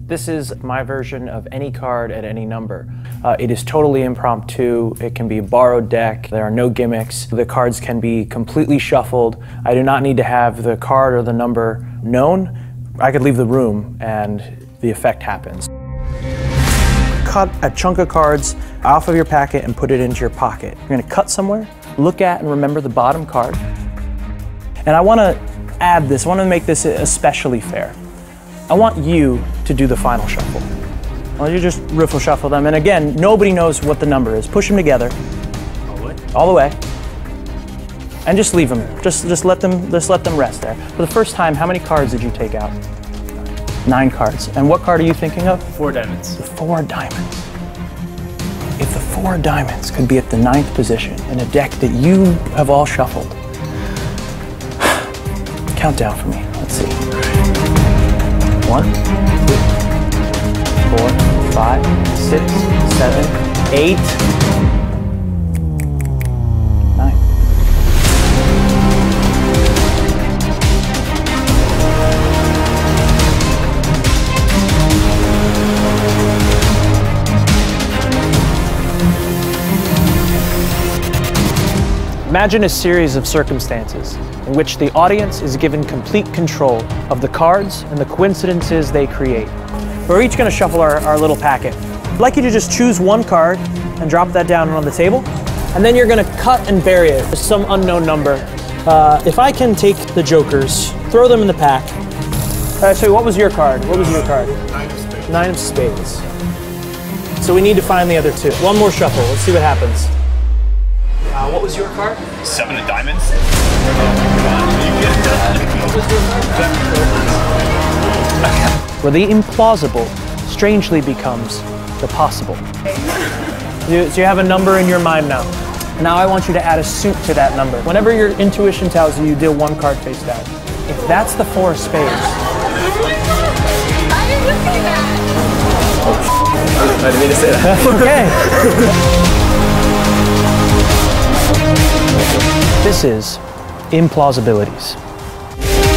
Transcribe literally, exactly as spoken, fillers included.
This is my version of any card at any number. Uh, it is totally impromptu. It can be a borrowed deck. There are no gimmicks. The cards can be completely shuffled. I do not need to have the card or the number known. I could leave the room and the effect happens. Cut a chunk of cards off of your packet and put it into your pocket. You're gonna cut somewhere, look at and remember the bottom card. And I wanna add this, I wanna make this especially fair. I want you to do the final shuffle. I want you to just riffle shuffle them, and again, nobody knows what the number is. Push them together. All the way? All the way. And just leave them. Just, just, let them, just let them rest there. For the first time, how many cards did you take out? Nine. Nine cards. And what card are you thinking of? Four diamonds. The four diamonds. If the four diamonds could be at the ninth position in a deck that you have all shuffled, count down for me. Let's see. One, two, four, five, six, seven, eight, nine. Imagine a series of circumstances in which the audience is given complete control of the cards and the coincidences they create. We're each going to shuffle our, our little packet. I'd like you to just choose one card and drop that down on the table, and then you're going to cut and bury it with some unknown number. Uh, if I can take the jokers, throw them in the pack. Uh, so what was your card? What was your card? Nine of spades. Nine of spades. So we need to find the other two. One more shuffle. Let's see what happens. Uh, what was your card? Seven of diamonds. Where the implausible strangely becomes the possible. You, so you have a number in your mind now. Now I want you to add a suit to that number. Whenever your intuition tells you you deal one card face down. If that's the four of spades. I didn't say that. I didn't mean to say that. Okay. This is Implausibilities.